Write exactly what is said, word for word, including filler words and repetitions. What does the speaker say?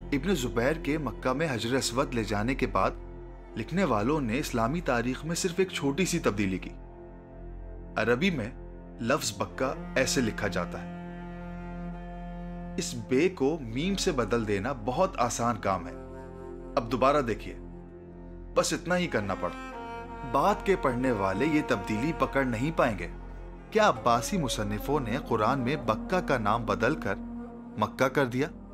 इब्न जुबैर के मक्का में हजर अस्वद ले जाने के बाद लिखने वालों ने इस्लामी तारीख में सिर्फ एक छोटी सी तब्दीली की। अरबी में लफ्ज बक्का ऐसे लिखा जाता है। इस बे को मीम से बदल देना बहुत आसान काम है। अब दोबारा देखिए, बस इतना ही करना पड़ता। बाद के पढ़ने वाले ये तब्दीली पकड़ नहीं पाएंगे। क्या अब्बासी मुसन्निफों ने कुरान में बक्का का नाम बदलकर मक्का कर दिया?